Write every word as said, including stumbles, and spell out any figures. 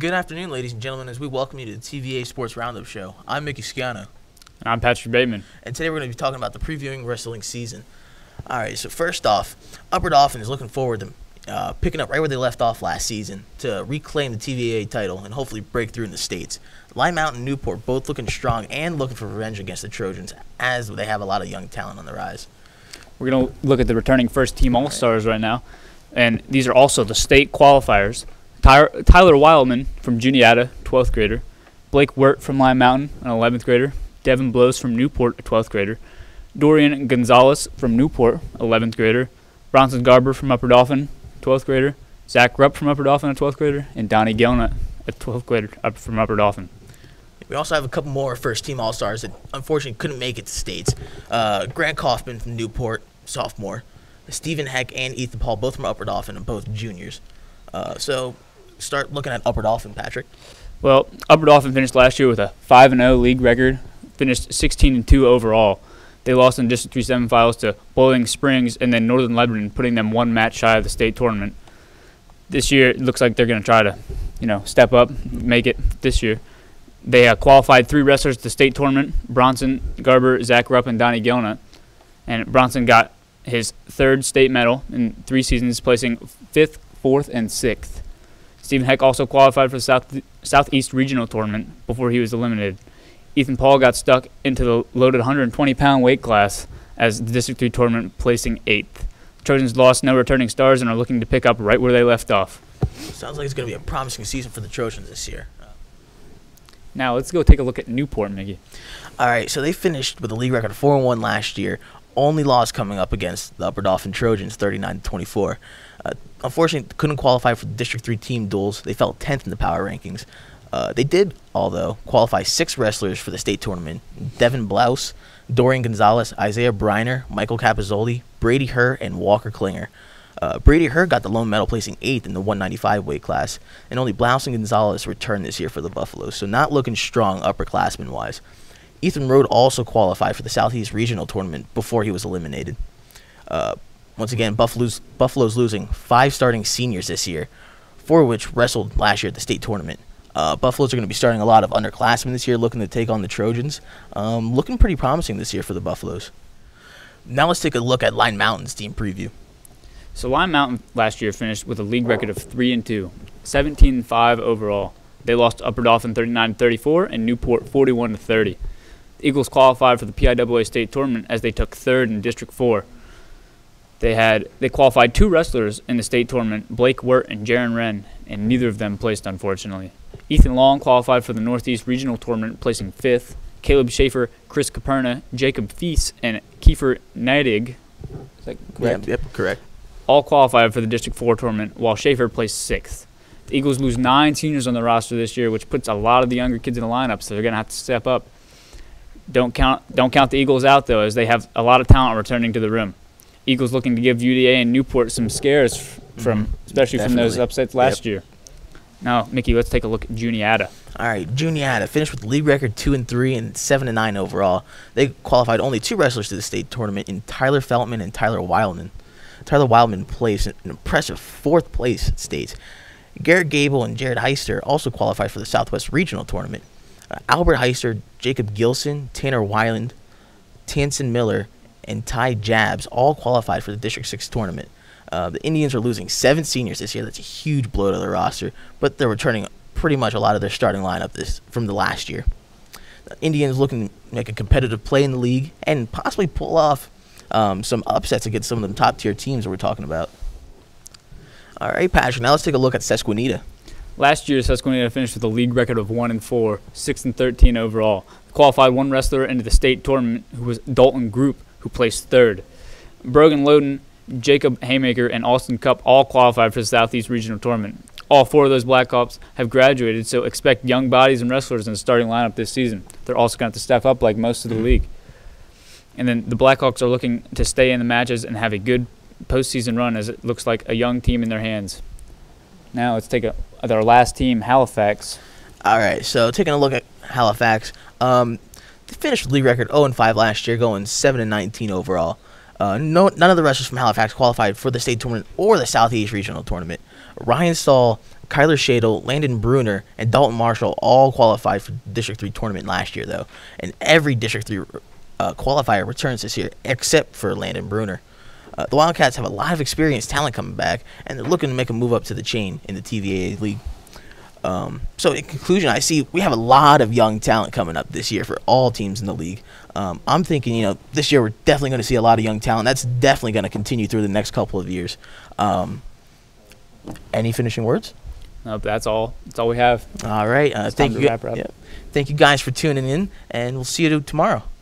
Good afternoon, ladies and gentlemen, as we welcome you to the T V A A Sports Roundup show. I'm Mickey Sciano. And I'm Patrick Bateman. And today we're going to be talking about the previewing wrestling season. All right, so first off, Upper Dauphin is looking forward to uh, picking up right where they left off last season to reclaim the T V A A title and hopefully break through in the States. Line Mountain and Newport both looking strong and looking for revenge against the Trojans, as they have a lot of young talent on the rise. We're going to look at the returning first-team All-Stars right now. And these are also the state qualifiers. Ty Tyler Wildman from Juniata, twelfth grader. Blake Wirt from Lime Mountain, an eleventh grader. Devin Blows from Newport, a twelfth grader. Dorian Gonzalez from Newport, eleventh grader. Bronson Garber from Upper Dauphin, twelfth grader. Zach Rupp from Upper Dauphin, a twelfth grader. And Donnie Gelnut, a twelfth grader up from Upper Dauphin. We also have a couple more first-team All-Stars that unfortunately couldn't make it to States. Uh, Grant Kaufman from Newport, sophomore. Stephen Heck and Ethan Paul, both from Upper Dauphin, and both juniors. Uh, so, start looking at Upper Dauphin, Patrick. Well, Upper Dauphin finished last year with a five and oh league record, finished sixteen and two overall. They lost in District three semifinals to Boiling Springs and then Northern Lebanon, putting them one match shy of the state tournament. This year, it looks like they're going to try to, you know, step up, make it this year. They uh, qualified three wrestlers to the state tournament: Bronson Garber, Zach Rupp, and Donnie Gelnut. And Bronson got his third state medal in three seasons, placing fifth, fourth, and sixth. Stephen Heck also qualified for the South Southeast Regional Tournament before he was eliminated. Ethan Paul got stuck into the loaded one hundred twenty pound weight class as the District three tournament, placing eighth. The Trojans lost no returning stars and are looking to pick up right where they left off. Sounds like it's going to be a promising season for the Trojans this year. Now let's go take a look at Newport, Mickey. All right, so they finished with a league record of four and one last year. Only loss coming up against the Upper Dauphin Trojans, thirty-nine to twenty-four. Uh, unfortunately, couldn't qualify for the District three team duels. They fell tenth in the power rankings. Uh, they did, although, qualify six wrestlers for the state tournament: Devin Blouse, Dorian Gonzalez, Isaiah Briner, Michael Capizzoli, Brady Herr, and Walker Klinger. Uh, Brady Herr got the lone medal, placing eighth in the one ninety-five weight class, and only Blouse and Gonzalez returned this year for the Buffaloes, so not looking strong upperclassmen-wise. Ethan Rode also qualified for the Southeast Regional Tournament before he was eliminated. Uh, once again, Buffalo's, Buffalo's losing five starting seniors this year, four of which wrestled last year at the state tournament. Uh, Buffaloes are going to be starting a lot of underclassmen this year, looking to take on the Trojans. Um, looking pretty promising this year for the Buffaloes. Now let's take a look at Line Mountain's team preview. So Lime Mountain last year finished with a league record of three and two, seventeen and five overall. They lost to Upper Dauphin thirty-nine to thirty-four and Newport forty-one to thirty. The Eagles qualified for the P I A A state tournament as they took third in District four. They had they qualified two wrestlers in the state tournament, Blake Wirt and Jaron Wren, and neither of them placed, unfortunately. Ethan Long qualified for the Northeast Regional Tournament, placing fifth. Caleb Schaefer, Chris Caperna, Jacob Feast, and Kiefer Neidig, is that correct? Yeah, yep, correct. All qualified for the District four tournament, while Schaefer placed sixth. The Eagles lose nine seniors on the roster this year, which puts a lot of the younger kids in the lineup, so they're going to have to step up. Don't count don't count the Eagles out, though, as they have a lot of talent returning to the room. Eagles looking to give U D A and Newport some scares, from, especially Definitely. from those upsets last Yep. year. Now, Mickey, let's take a look at Juniata. All right, Juniata finished with the league record two and three and seven and nine overall. They qualified only two wrestlers to the state tournament in Tyler Feltman and Tyler Wildman. Tyler Wildman placed an impressive fourth place at states. Garrett Gable and Jared Heister also qualified for the Southwest Regional Tournament. Uh, Albert Heister, Jacob Gilson, Tanner Weiland, Tanson Miller, and Ty Jabs all qualified for the District six tournament. Uh, the Indians are losing seven seniors this year. That's a huge blow to their roster, but they're returning pretty much a lot of their starting lineup this from the last year. The Indians looking to make a competitive play in the league and possibly pull off um, some upsets against some of the top-tier teams that we're talking about. All right, Patrick, now let's take a look at Sesquinita. Last year, Susquehanna finished with a league record of one and four, six and thirteen overall. Qualified one wrestler into the state tournament, who was Dalton Group, who placed third. Brogan Loden, Jacob Haymaker, and Austin Cup all qualified for the Southeast Regional Tournament. All four of those Black Ops have graduated, so expect young bodies and wrestlers in the starting lineup this season. They're also going to have to step up like most of the league. And then the Blackhawks are looking to stay in the matches and have a good postseason run, as it looks like a young team in their hands. Now let's take a at our last team, Halifax. All right, so taking a look at Halifax, um, they finished with league record oh and five last year, going seven and nineteen overall. Uh, no, none of the wrestlers from Halifax qualified for the state tournament or the Southeast Regional Tournament. Ryan Stahl, Kyler Shadle, Landon Bruner, and Dalton Marshall all qualified for the District three tournament last year, though. And every District three uh, qualifier returns this year, except for Landon Bruner. Uh, the Wildcats have a lot of experienced talent coming back, and they're looking to make a move up to the chain in the T V A A league. Um, so in conclusion, I see we have a lot of young talent coming up this year for all teams in the league. Um, I'm thinking, you know, this year we're definitely going to see a lot of young talent. That's definitely going to continue through the next couple of years. Um, any finishing words? No, that's all. That's all we have. All right. Uh, thank you. Wrap it up. Yeah. Thank you guys for tuning in, and we'll see you tomorrow.